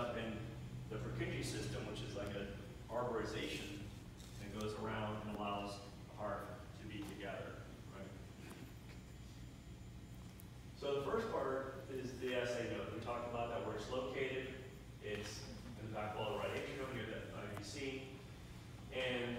up in the Purkinje system, which is like an arborization that goes around and allows the heart to be together. Right? So the first part is the SA node. We talked about that, where it's located. It's in the back wall of the right atrium near the IVC. And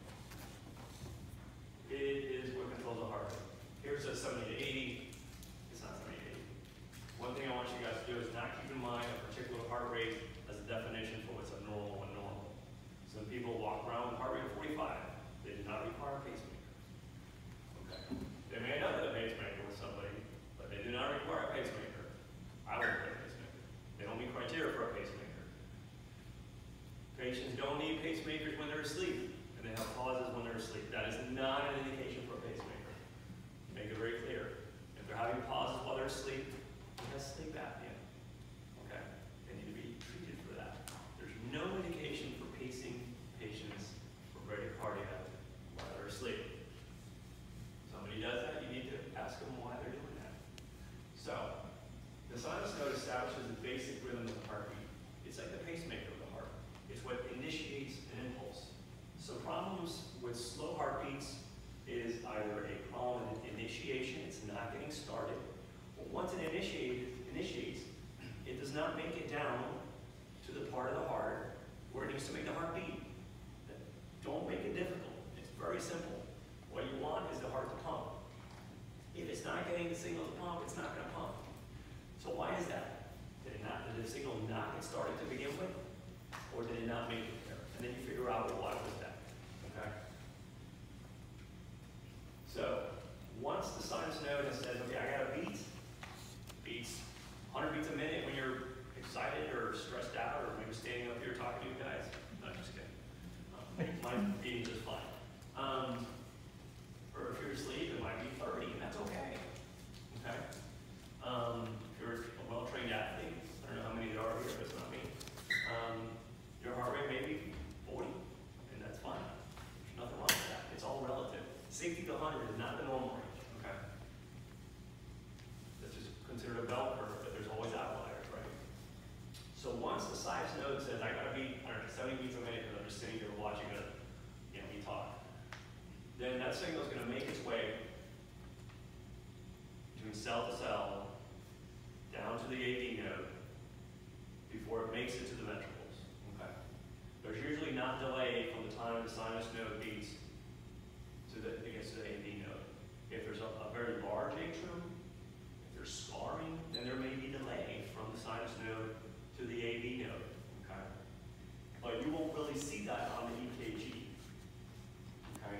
it is what controls the heart rate. Here it says 70 to 80. It's not 70 to 80. One thing I want you guys to do is not keep in mind a particular heart rate as a definition for what's abnormal and normal. Some people walk around with a heart rate of 45. They do not require a pacemaker. Okay. They may end up with a pacemaker with somebody, but they do not require a pacemaker. I would put a pacemaker. They don't meet criteria for a pacemaker. Patients don't need pacemakers when they're asleep, and they have pauses when they're asleep. That is not an indication for a pacemaker. Make it very clear. If they're having pauses while they're asleep, that's sleep apnea. Okay? They need to be treated for that. There's no indication for pacing patients for bradycardia while they're asleep. Somebody does that, you need to ask them why they're doing that. So, the sinus node establishes the basic rhythm of the heartbeat. It's like the pacemaker of the heart. It's what initiates an impulse. So problems with slow heartbeats is either a problem with initiation, it's not getting started, or once it initiates, it does not make it down to the part of the heart where it needs to make the heart beat. Don't make it difficult. It's very simple. What you want is the heart to pump. If it's not getting the signal to pump, it's not going to pump. So why is that? Did the signal not get started to begin with? Or did it not make it there? And then you figure out, well, why was that? Okay? So, once the sinus node has said, okay, I got a beats 100 beats a minute when you're excited or stressed out, or maybe standing up here talking to you guys. No, just kidding. My beating just fine. Or if you're asleep, it might be 30, and that's okay. Okay? If you're a well-trained athlete, I don't know how many there are here, but it's not me. Your heart rate may be 40, and that's fine. There's nothing wrong with that. It's all relative. 60 to 100 is not the normal range. Okay? This is considered a bell curve, but there's always outliers, right? So once the sinus node says, I gotta beat, I don't know, 70 beats a minute because I'm just sitting here watching me talk, then that signal is going to make its way between cell to cell down to the AV node before it makes it to the ventricles. Okay. There's usually not delay from the time the sinus node beats to it gets to the AV node. If there's a very large atrium, if there's scarring, then there may be delay from the sinus node to the AV node. Okay. But you won't really see that on the EKG. Okay.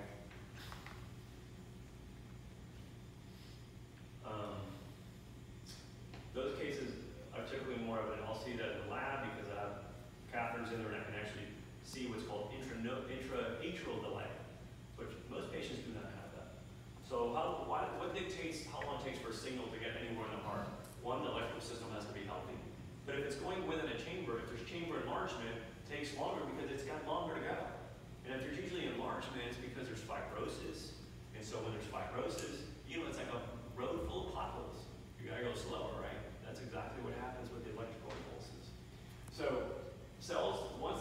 Those cases are typically more evident. I'll see that in the lab because I have catheters in there and I can actually see what's called intra-atrial delay, which most patients do not have that. So what dictates how long it takes for a signal to get anywhere in the heart? One, the electrical system has to be healthy. But if it's going within a chamber, if there's chamber enlargement, it takes longer because it's got longer to go. And if there's usually enlargement, it's because there's fibrosis. And so when there's fibrosis, it's like a road full of potholes. You gotta go slower, right? That's exactly what happens with the electrical impulses. So cells, once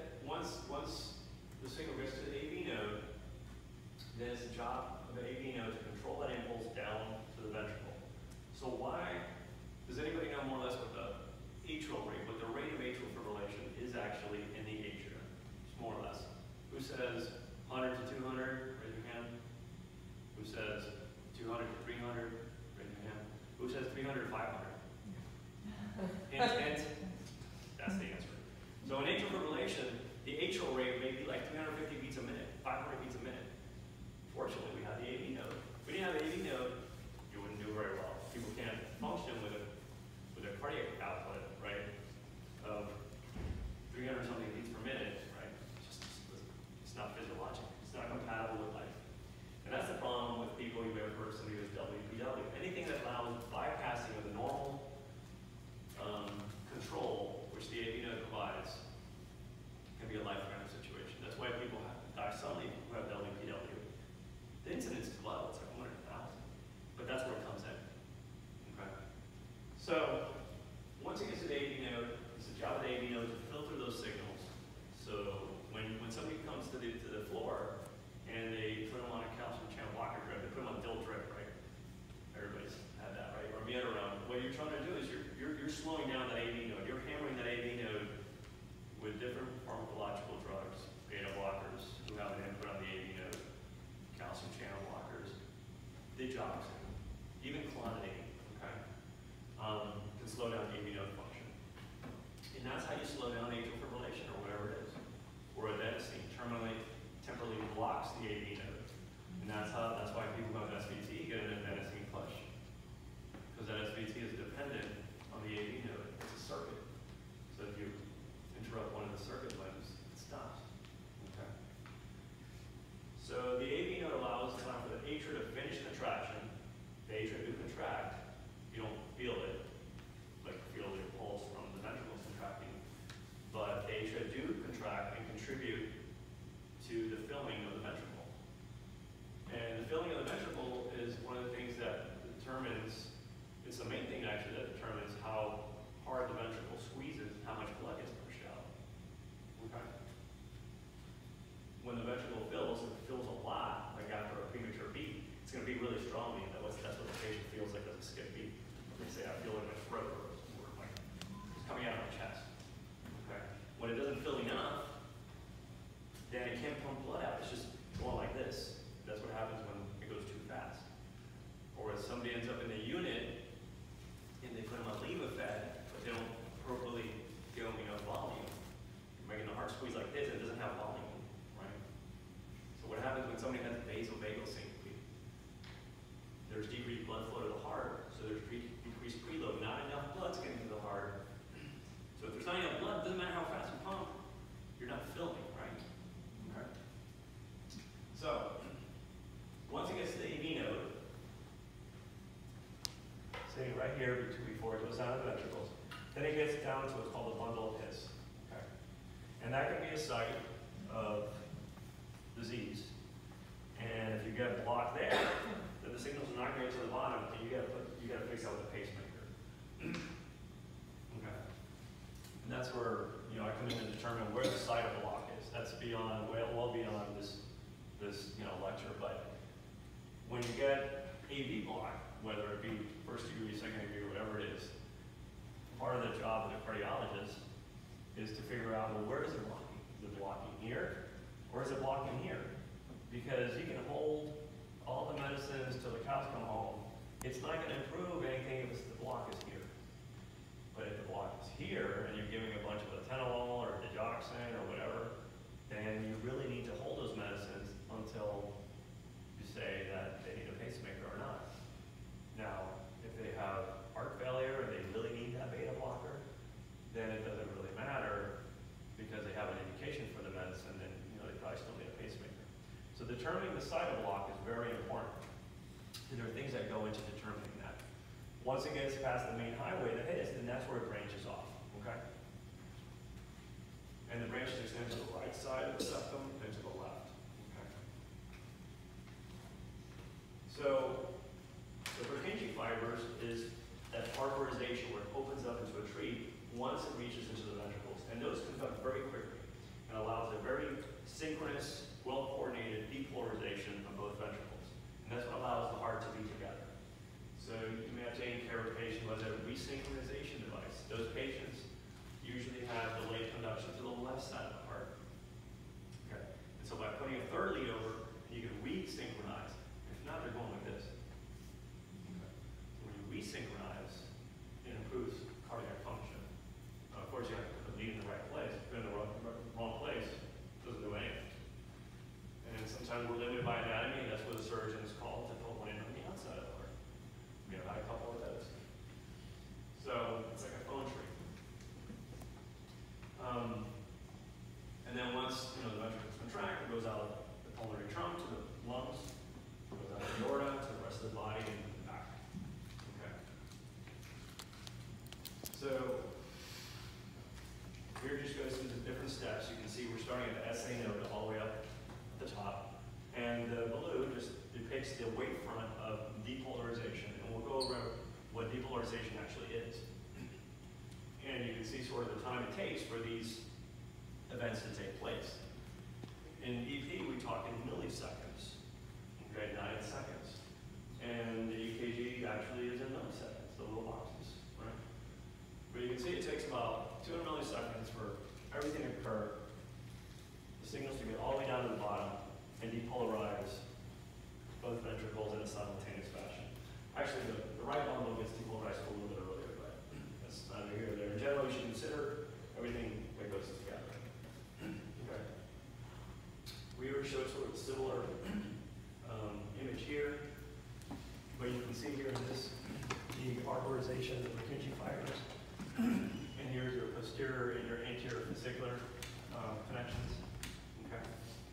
the signal gets to the AV node, then it's the job of the AV node to control that impulse down to the ventricle. So why, does anybody know more or less what the atrial rate, what the rate of atrial fibrillation is actually in the atrium? Just more or less. Who says 100 to 200? Raise your hand. Who says 200 to 300? Raise your hand. Who says 300 to 500? Hint. That's the answer. So in atrial fibrillation, the atrial rate may be like 350 beats a minute, 500 beats a minute. Fortunately, we have the AV node. If we didn't have the AV node, you wouldn't do very well. People can't function with a cardiac output, right, of 300 something beats per minute, right? It's not physiologic. It's not compatible with life. And that's the problem with people. You may have heard somebody who's WPW. Anything that allows bypassing of the normal control, which the AV node provides, can be a life-threatening situation. That's why people die suddenly who have WPW. The incidence is low. It's like 1 in 1,000. even clonidine, okay, can slow down AV node function. And that's how you slow down atrial fibrillation or whatever it is. Or adenosine temporally blocks the AV node. And that's why people who have SVT get an adenosine flush. Because that SVT is dependent on the AV node. It's a circuit. So if you interrupt one of the circuit limbs, it stops. Okay. So the AV node allows time for the atria to finish contraction. The atria do contract. You don't feel it, like feel your pulse from the ventricles contracting. But the atria do contract and contribute to the filling of the ventricle. And the filling of the ventricle is one of the things that determines, it's the main thing actually that determines how hard the ventricle squeezes, how much blood gets pushed out. Okay? When the ventricle fills, if it fills a lot, like after a premature beat, it's going to be really strong, meaning that's what the patient feels like as a skip beat. They say, I feel like my throat hurts, or like it's coming out of my chest. Okay? When it doesn't fill enough, then it can't pump blood out. It's just going like this. That's what happens when it goes too fast. Or if somebody ends up in the unit and they put them on Levophed, but they don't appropriately give them enough volume, you're making the heart squeeze like this and it doesn't have volume, right? So what happens when somebody has vasovagal syncope? There's decreased blood flow to the heart, so there's decreased preload. Not enough blood's getting to the heart. So if there's not enough blood, it doesn't matter how fast you pump, you're not filling, right? Okay. So once it gets to the AV node, sitting right here before it goes down to the ventricles, then it gets down to what's called a bundle of His. Okay? And that can be a site of disease. And if you get a block there, then the signals are not going to the bottom, and you got to fix that with a pacemaker. Okay. And that's where I come in to determine where the site of the block is. That's beyond, well beyond this lecture. But when you get AV block, whether it be first degree, second degree, whatever it is, part of the job of the cardiologist is to figure out, well, where is it blocking? Is it blocking here, or is it blocking here? Because you can hold all the medicines till the cows come home. It's not going to improve anything if the block is here. But if the block is here, and you're giving a bunch of atenolol or digoxin or whatever, then you really need to hold those medicines until you say that they need a pacemaker or not. Now, if they have heart failure and they really need that beta blocker, then it doesn't really matter because they have an indication for the medicine, then they probably still need a pacemaker. So determining the site of block is very important. And there are things that go into determining that. Once it gets past the main highway, the His, then that's where it branches off, okay? And the branches extend to the right side of the septum and to the left, okay? So the Purkinje fibers is that arborization where it opens up into a tree once it reaches into the ventricles. And those conduct very quickly and allows a very synchronous, well-coordinated depolarization of both ventricles. And that's what allows the heart to be together. So you may have taken care of a patient who has a resynchronization device. Those patients usually have delayed conduction to the left side of the heart. Okay. And so by putting a third lead over, you can resynchronize. If not, they're going like this. Okay. So when you resynchronize, it improves cardiac function. Of course, you have to put the lead in the right place. If you're in the wrong place, it doesn't do anything. And sometimes we're limited by anatomy, and that's what the surgeon is called to put one in on the outside of the heart. We have had a couple of those. So it's like a phone tree. And then once the ventricles contract, it goes out of the pulmonary trunk to the lungs, goes out of the aorta to the rest of the body and back. Okay. So here just goes through the different steps. You can see we're starting at the SA node all the way up at the top. And the blue just depicts the wavefront of depolarization. And we'll go over what depolarization actually is. And you can see sort of the time it takes for these events to take place. In EP, we talk in milliseconds, okay, not in seconds. And the EKG actually is in milliseconds, the little boxes, right? But you can see it takes about 200 milliseconds for everything to occur, the signals to get all the way down to the bottom and depolarize both ventricles in a simultaneous fashion. Actually, the this, the arborization of the Purkinje fibers. And here's your posterior and your anterior fascicular connections. Okay.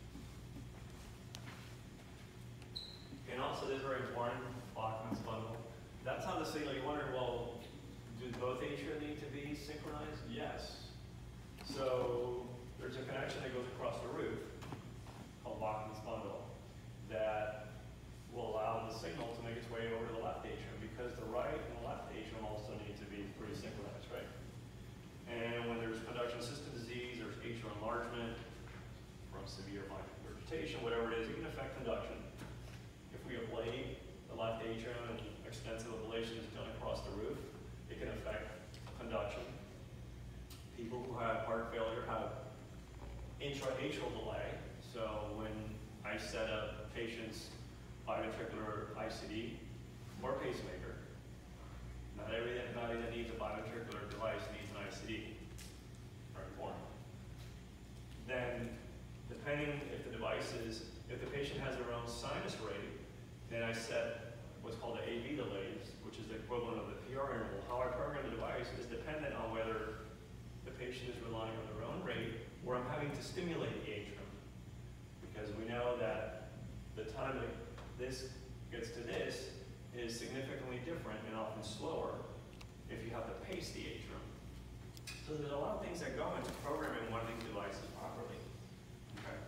And also, this is very important, Bachmann's bundle. That's how the signal, you wonder, well, do both atria need to be synchronized? Yes. So there's a connection that goes across the roof called Bachmann's bundle that will allow the signal to make its way over to the left atrium, because the right and the left atrium also need to be pretty synchronized, right? And when there's conduction system disease, there's atrial enlargement from severe regurgitation, whatever it is, it can affect conduction. If we ablate the left atrium and extensive ablation is done across the roof, it can affect conduction. People who have heart failure have intra-atrial delay. So when I set up patients biventricular ICD or pacemaker, not everybody that needs a biventricular device needs an ICD. Very important. Then, depending if the device is, if the patient has their own sinus rate, then I set what's called the AV delays, which is the equivalent of the PR interval. How I program the device is dependent on whether the patient is relying on their own rate or I'm having to stimulate the atrium. Because we know that the time that this gets to this is significantly different and often slower if you have to pace the atrium. So there's a lot of things that go into programming one of these devices properly. Okay.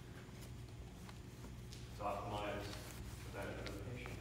To optimize the benefit of the patient.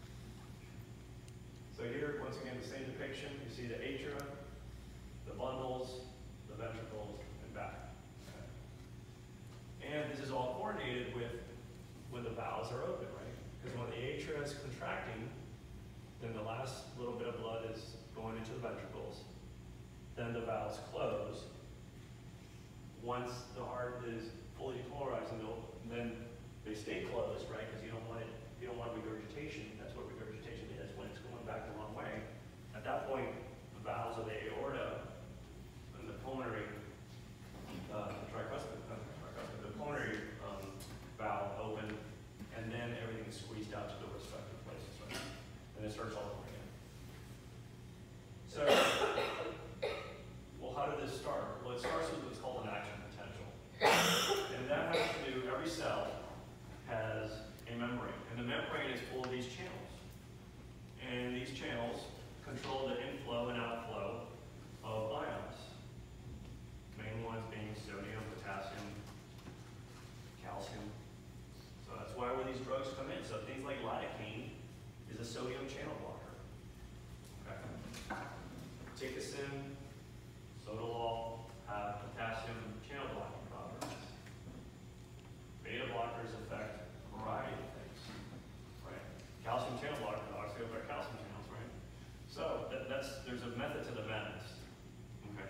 So here, once again, the same depiction. You see the atria, the bundles, the ventricles, and back. Okay. And this is all coordinated with when the valves are open, right? Because when the atria is contracting, then the last little bit of blood is going into the ventricles. Then the valves close. Once the heart is fully depolarized, then they stay closed, right? Because you don't want regurgitation. That's what regurgitation is, when it's going back the wrong way. At that point, the valves of the aorta and the pulmonary, the pulmonary valve open, and then everything is squeezed out to the respective places, right? And it starts all over again. So, well, how did this start? Well, it starts with what's called an action potential. And that has to do, every cell has a membrane, and the membrane is full of these channels. And these channels control the inflow and outflow of ions. Main ones being sodium, potassium, calcium. So that's why when these drugs come in, so things like lidocaine is a sodium channel blocker. Okay. Ticastin, Sotalol have potassium channel blocking properties. Beta blockers affect a variety of things, right? Calcium channel blocker blocks, they affect calcium channels, right? So there's a method to the madness, okay?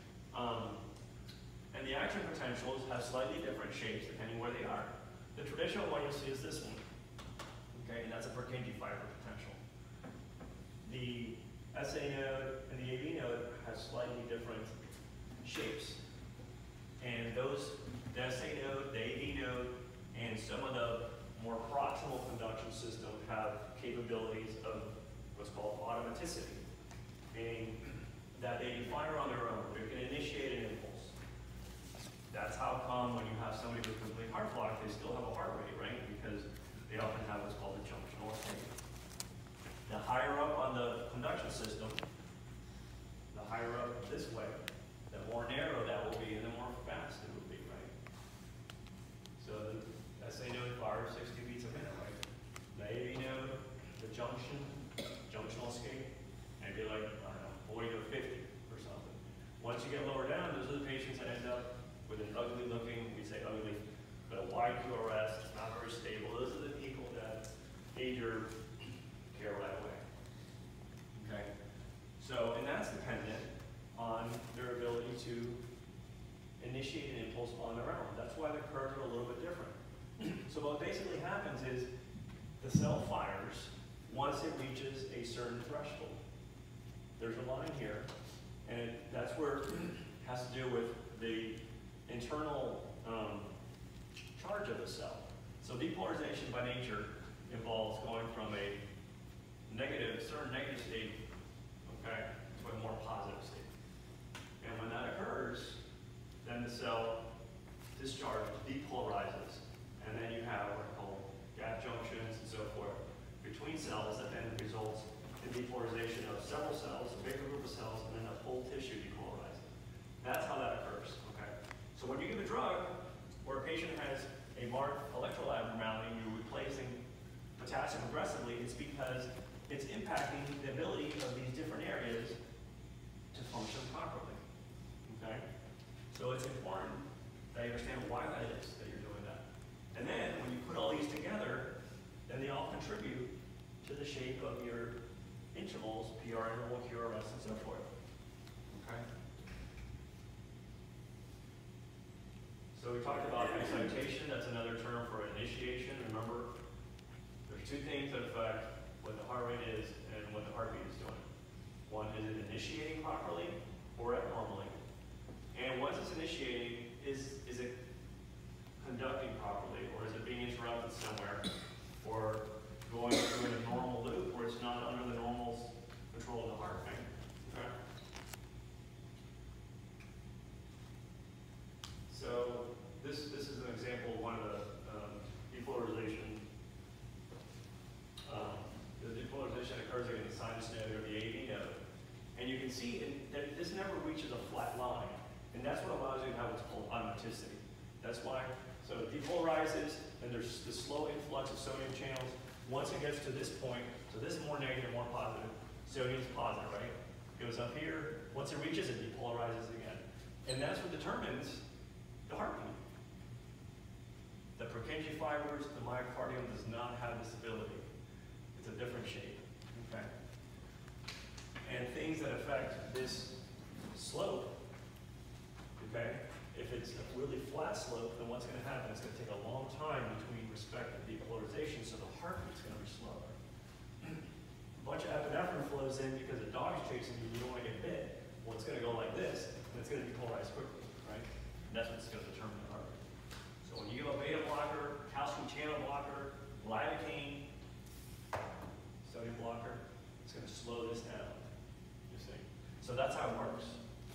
And the action potentials have slightly different shapes depending where they are. The traditional one you'll see is this one, okay? And that's a Purkinje fiber potential. The SA node and the AV node have slightly different shapes. And the SA node, the AV node, and some of the more proximal conduction systems have capabilities of what's called automaticity, meaning that they fire on their own. They can initiate an impulse. That's how come when you have somebody with complete heart block, they still have a heart rate, right? Because they often have what's called a junctional state. The higher up on the conduction system, the higher up this way, the more narrow that will be and the more fast it will be, right? So the SA node fires 60 beats a minute, right? The AV node, the junctional escape, maybe like, I don't know, 40 to 50 or something. Once you get lower down, those are the patients that end up with an ugly looking, we say ugly, but a wide QRS, it's not very stable. Those are the people that need your care right away. Okay? So, and that's dependent on their ability to initiate an impulse on their own. That's why the curves are a little bit different. So what basically happens is the cell fires once it reaches a certain threshold. There's a line here, and that's where it has to do with the internal charge of the cell. So depolarization by nature involves going from a certain negative state, okay, to a more positive state. And when that occurs, then the cell discharge depolarizes, and then you have what are called gap junctions and so forth between cells that then results in depolarization of several cells, a bigger group of cells, and then the whole tissue depolarizing. That's how that occurs, okay? So when you give a drug where a patient has a marked electrolyte abnormality and you're replacing potassium aggressively, it's because it's impacting the ability of these different areas to function properly, okay? So it's important that you understand why that is that you're doing that. And then when you put all these together, then they all contribute to the shape of your intervals, PR interval, QRS, and so forth, okay? So we talked about excitation, that's another term for initiation. Remember, there's two things that affect what the heart rate is and what the heartbeat is doing. One, is it initiating properly or abnormally? And once it's initiating, is it conducting properly, or is it being interrupted somewhere, or going through a normal loop where it's not under the normal control of the heart, right? Okay. So this is an example of one of the depolarization. The depolarization occurs in the sinus node or the AV node. And you can see that this never reaches a flat line. And that's what allows you to have what's called automaticity. That's why, so it depolarizes, and there's the slow influx of sodium channels. Once it gets to this point, so this is more negative, more positive, sodium's positive, right? It goes up here, once it reaches it, depolarizes again. And that's what determines the heartbeat. The Purkinje fibers, the myocardium does not have this ability. It's a different shape, okay? And things that affect this slope, okay? If it's a really flat slope, then what's going to happen? It's going to take a long time between respective depolarization, so the heartbeat's going to be slower. A bunch of epinephrine flows in because the dog's chasing you, you don't want to get bit. Well, it's going to go like this, and it's going to depolarize quickly, right? And that's what's going to determine the heart rate. So when you give a beta blocker, calcium channel blocker, lidocaine, sodium blocker, it's going to slow this down, you see. So that's how it works.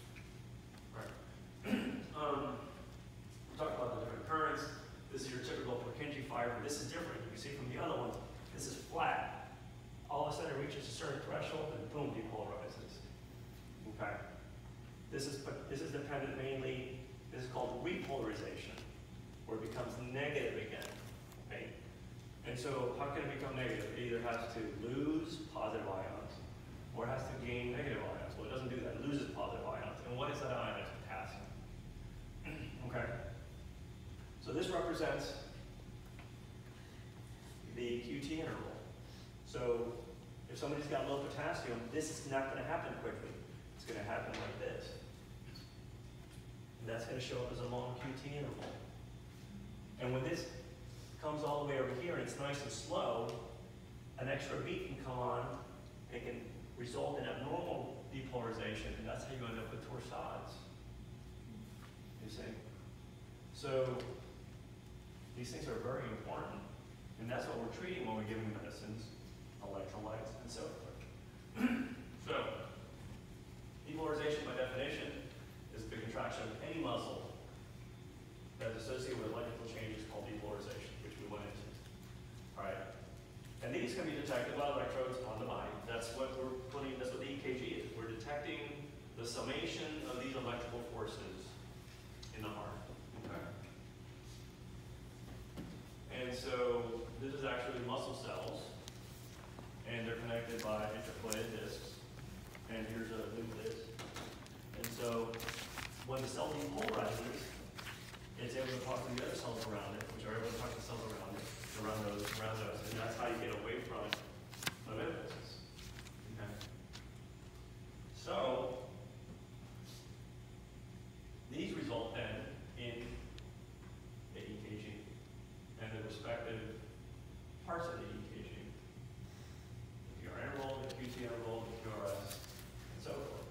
We talked about the different currents. This is your typical Purkinje fiber. This is different. You can see from the other ones, this is flat. All of a sudden it reaches a certain threshold and boom, depolarizes. Okay. This is dependent mainly, this is called repolarization, where it becomes negative again. Okay? And so how can it become negative? It either has to lose positive ions or it has to gain negative ions. Well, it doesn't do that. It loses positive ions. And what is that ion? It's potassium. Okay. So this represents the QT interval. So if somebody's got low potassium, this is not going to happen quickly. It's going to happen like this. And that's going to show up as a long QT interval. And when this comes all the way over here and it's nice and slow, an extra beat can come on and can result in abnormal depolarization, and that's how you end up with torsades. You see? So these things are very important, and that's what we're treating when we're giving medicines, electrolytes, and so forth. So, depolarization by definition is the contraction of any muscle that is associated with electrical changes called depolarization, which we went into. All right? And these can be detected by electrodes on the body. That's what we're putting, that's what the EKG is. We're detecting the summation of these electrical forces in the heart. Okay? And so this is actually muscle cells, and they're connected by intercalated discs. And here's a nucleus. And so when the cell depolarizes, it's able to talk to the other cells around it, which are able to talk to cells around it, around those, and that's how you get away from impulses. Okay. So these result then in the EKG and the respective parts of the EKG. The PR interval, the QT interval, the QRS, and so forth.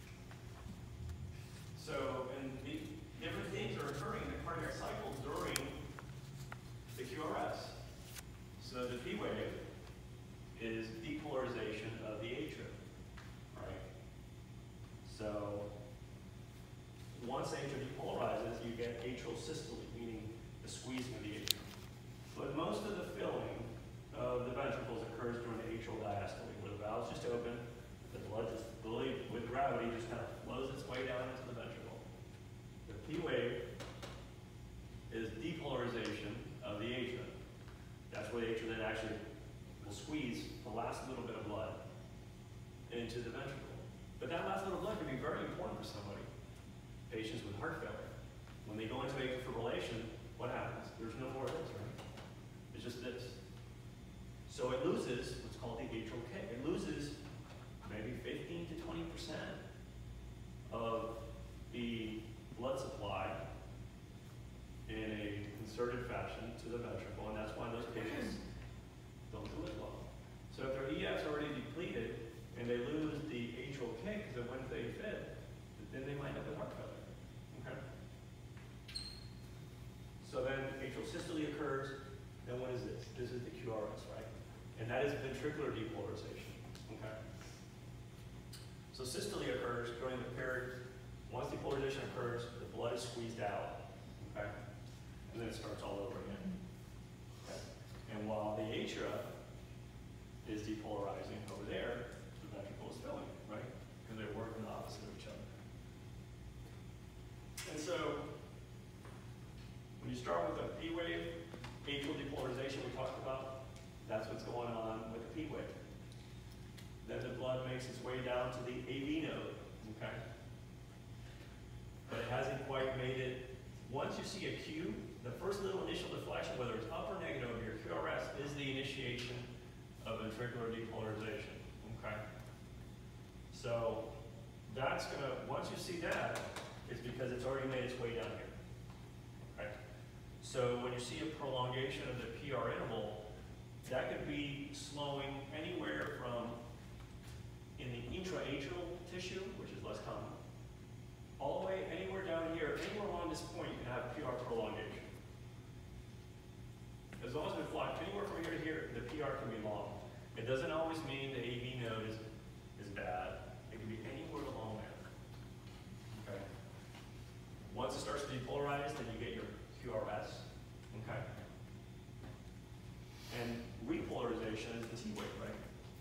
So, and the different things are occurring in the cardiac cycle during the QRS. So the P wave is depolarization squeezing of the atrium. But most of the filling of the ventricles occurs during the atrial diastole, where the valve's just open, the blood just fully, with gravity, just kind of flows its way down into the ventricle. The P wave is depolarization of the atrium. That's where the atrium then actually will squeeze the last little bit of blood into the ventricle. But that last little blood can be very important for somebody. Patients with heart failure. When they go into atrial fibrillation, what happens? There's no more of this, right? It's just this. So it loses what's called the atrial kick. It loses maybe 15 to 20% of the blood supply in a concerted fashion to the ventricle, and that's why those patients don't do as well. So if their EF's already depleted and they lose the atrial kick because it went AFib, then they might end up with heart failure. Okay? So then atrial systole occurs. Then what is this? This is the QRS, right? And that is ventricular depolarization. Okay? So systole occurs during the period. Once depolarization occurs, the blood is squeezed out. Okay? And then it starts all over again. Okay? And while the atria is depolarizing over there, the ventricle is filling, right? Because they're working opposite of each other. And so, when you start with a P wave, atrial depolarization we talked about, that's what's going on with the P wave. Then the blood makes its way down to the AV node, okay? But it hasn't quite made it. Once you see a Q, the first little initial deflection, whether it's up or negative of your QRS, is the initiation of ventricular depolarization, okay? So that's gonna, once you see that, it's because it's already made its way down here, okay? So when you see a prolongation of the PR interval, that could be slowing anywhere from, in the intraatrial tissue, which is less common, all the way anywhere down here, anywhere along this point, you can have PR prolongation. As long as we fly anywhere from here to here, the PR can be long. It doesn't always mean the AV node is bad. It can be anywhere along there. Okay. Once it starts to depolarize, then you get your QRS. Okay. And repolarization is the T wave, right?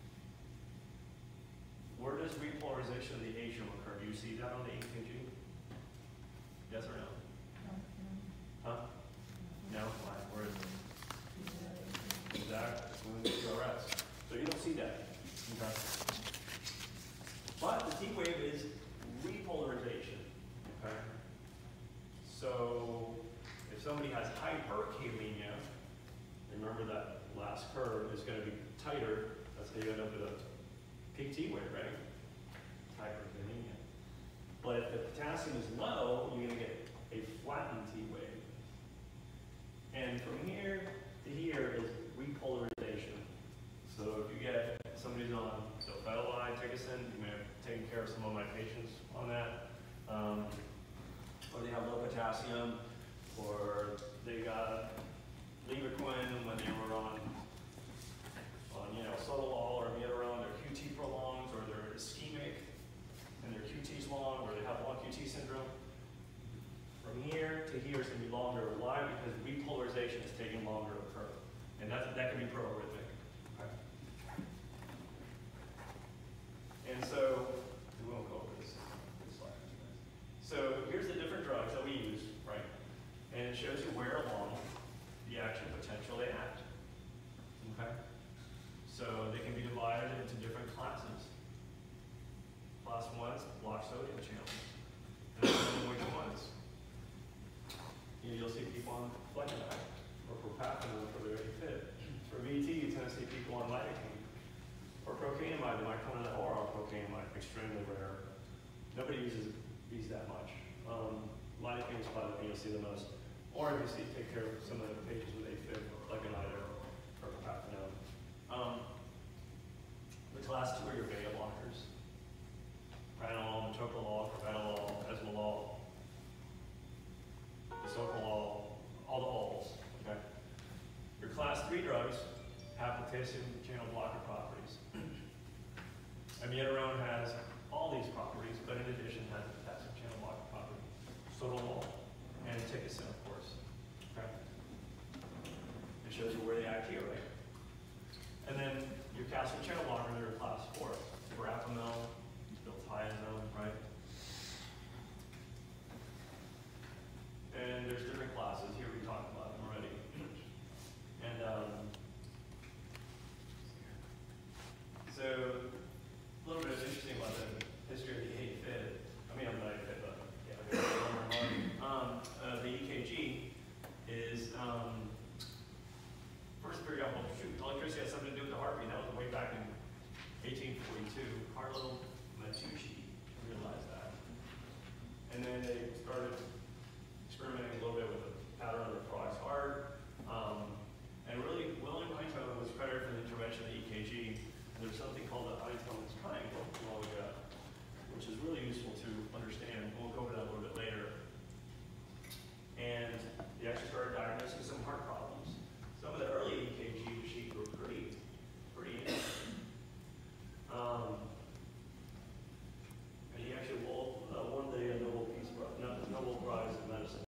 Where does repolarization of the atrium occur? Do you see that on the EKG? Yes or no? Huh? No? Why? Where is it? Exactly. It's moving the QRS. So you don't see that. Okay. But the T wave is repolarization. Okay. So if somebody has hyperkalemia, remember that last curve is going to be tighter. That's how you end up with a peak T wave, right? Hyperkalemia. But if the potassium is low, you're going to get a flattened T wave. And from here to here is repolarization. So if you get somebody's on sulfonylurea, Tickerson, you may have taken care of some of my patients on that, or they have low potassium, or they got Levaquin when they were on Sotalol or Amiodarone, their QT prolongs, or they're ischemic and their QT's long, or they have long QT syndrome. From here to here is going to be longer. Why? Because repolarization is taking longer to occur. And that can be proarrhythmic. Okay. And so, we won't go over this slide. So here's the different drugs that we use, right? And it shows you where along the action potential they act. Okay? So they can be divided into different classes. Class 1 is block sodium channels. And depending which ones. You'll see people on flecainide or propafenone for their AFib. For VT, you tend to see people on lidocaine. Or procainamide, they might come in the oral procainamide, extremely rare. Nobody uses these that much. Lidocaine is probably the thing you'll see the most. Or if you see, take care of some of the patients with AFib, flecainide or propafenone. The class 2 are your beta blockers. Pranolol, metoprolol, propranolol, esmolol, bisoprolol, all the ols. Okay. Your class 3 drugs have potassium channel blocker properties. Amiodarone has all these properties, but in addition has a potassium channel blocker property. Sotalol and Tickerson, of course. Okay. It shows you where they act here, right? And then your calcium channel blockers are class 4. Verapamil, diltiazem, right? And there's different classes here. We talked about them already. And so a little bit interesting about the history of the AFib. I mean, I'm not AFib, but yeah, the EKG is first figured out, well, shoot, electricity has something to do with the heartbeat. That was way back in 1842. Carlo Matteucci realized that. And then they started